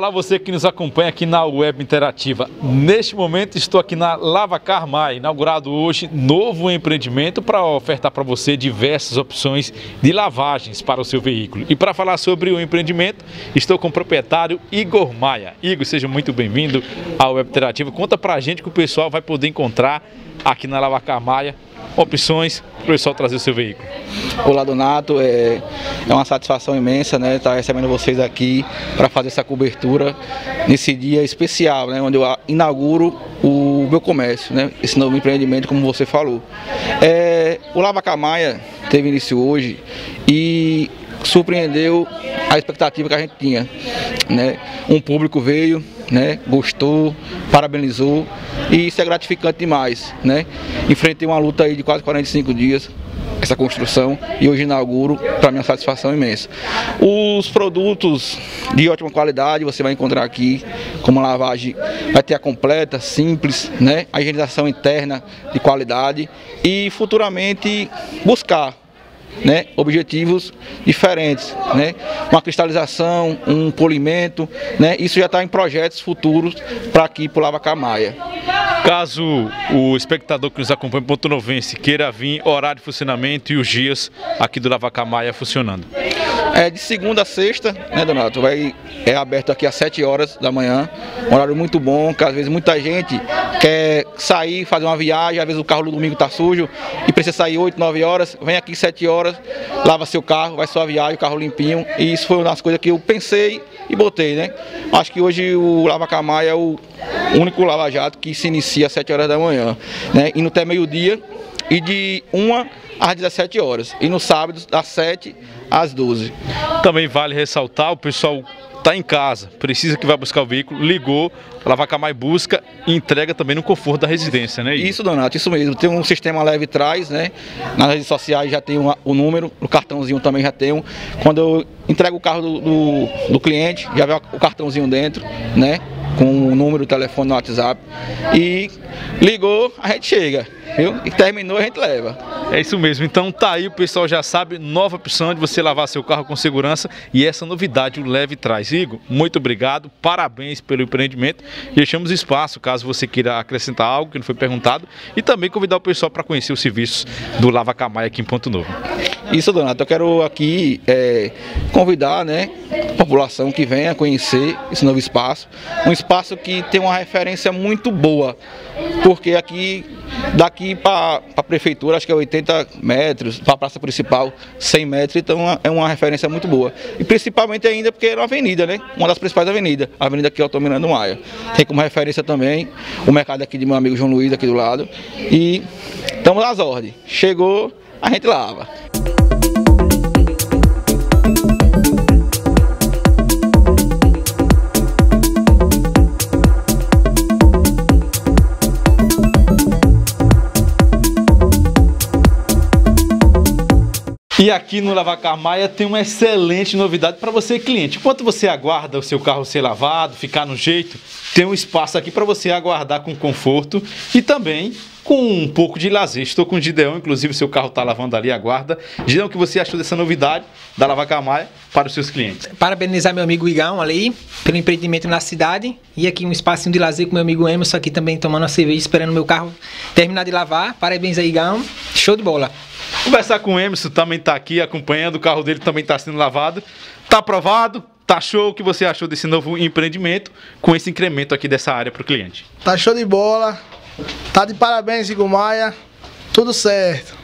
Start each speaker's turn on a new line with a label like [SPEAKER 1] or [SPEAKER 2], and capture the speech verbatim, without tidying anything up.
[SPEAKER 1] Olá, você que nos acompanha aqui na Web Interativa. Neste momento estou aqui na Lavacar Maia, inaugurado hoje novo empreendimento para ofertar para você diversas opções de lavagens para o seu veículo. E para falar sobre o empreendimento, estou com o proprietário Igor Maia. Igor, seja muito bem-vindo à Web Interativa. Conta para a gente que o pessoal vai poder encontrar aqui na Lavacar Maia opções para o pessoal trazer o seu veículo.
[SPEAKER 2] Olá, Donato, é, é uma satisfação imensa, né, estar recebendo vocês aqui para fazer essa cobertura nesse dia especial, né, onde eu inauguro o meu comércio, né, esse novo empreendimento, como você falou. É, o Lavacar Maia teve início hoje e surpreendeu a expectativa que a gente tinha, né? Um público veio, né, gostou, parabenizou e isso é gratificante demais, né? Enfrentei uma luta aí de quase quarenta e cinco dias, essa construção, e hoje inauguro, para minha satisfação imensa. Os produtos de ótima qualidade você vai encontrar aqui, como a lavagem vai ter a completa, simples, né? A higienização interna de qualidade e futuramente buscar, né, objetivos diferentes, né, uma cristalização, um polimento, né, isso já está em projetos futuros para aqui para o Lavacar Maia.
[SPEAKER 1] Caso o espectador que nos acompanha em Ponto Novense queira vir, horário de funcionamento e os dias aqui do Lavacar Maia funcionando.
[SPEAKER 2] É de segunda a sexta, né, Donato? Vai, é aberto aqui às sete horas da manhã, um horário muito bom, que às vezes muita gente quer sair, fazer uma viagem, às vezes o carro no domingo está sujo e precisa sair oito, nove horas, vem aqui sete horas, lava seu carro, vai sua viagem, o carro limpinho, e isso foi uma das coisas que eu pensei e botei, né? Acho que hoje o Lavacar Maia é o único lava-jato que se inicia às sete horas da manhã, né? Indo até meio-dia e de uma às dezessete horas, e no sábado das sete às doze.
[SPEAKER 1] Também vale ressaltar, o pessoal está em casa, precisa que vá buscar o veículo, ligou, a Lavacar Maia busca e entrega também no conforto da residência, né?
[SPEAKER 2] Isso, Donato, isso mesmo. Tem um sistema leve trás, né? Nas redes sociais já tem uma, o número, o cartãozinho também já tem um. Quando eu entrego o carro do, do, do cliente, já vem o cartãozinho dentro, né? Com o número, o telefone no WhatsApp. E ligou, a gente chega, viu? E terminou, a gente leva.
[SPEAKER 1] É isso mesmo, então tá aí, o pessoal já sabe, nova opção de você lavar seu carro com segurança e essa novidade o Leve traz. Igor, muito obrigado, parabéns pelo empreendimento. Deixamos espaço caso você queira acrescentar algo que não foi perguntado e também convidar o pessoal para conhecer os serviços do Lavacar Maia aqui em Ponto Novo.
[SPEAKER 2] Isso, Donato, eu quero aqui é, convidar, né, a população que venha conhecer esse novo espaço, um espaço que tem uma referência muito boa, porque aqui, daqui para a prefeitura, acho que é oitenta metros, para a praça principal, cem metros, então é uma referência muito boa. E principalmente ainda porque é uma avenida, né, uma das principais avenidas, a avenida aqui Alto Miranda Maia. Tem como referência também o mercado aqui de meu amigo João Luiz, aqui do lado, e estamos às ordens. Chegou, a gente lava.
[SPEAKER 1] E aqui no Lavacar Maia tem uma excelente novidade para você, cliente. Enquanto você aguarda o seu carro ser lavado, ficar no jeito, tem um espaço aqui para você aguardar com conforto e também com um pouco de lazer. Estou com o Gideão, inclusive o seu carro está lavando ali, aguarda. Gideão, o que você achou dessa novidade da Lavacar Maia para os seus clientes?
[SPEAKER 3] Parabenizar meu amigo Igão ali pelo empreendimento na cidade e aqui um espacinho de lazer com meu amigo Emerson aqui também tomando uma cerveja, esperando meu carro terminar de lavar. Parabéns aí, Igão. Show de bola.
[SPEAKER 1] Conversar com o Emerson, também está aqui acompanhando, o carro dele também está sendo lavado. Está aprovado? Tá show? O que você achou desse novo empreendimento com esse incremento aqui dessa área para o cliente?
[SPEAKER 4] Tá show de bola, tá de parabéns, Igor Maia, tudo certo.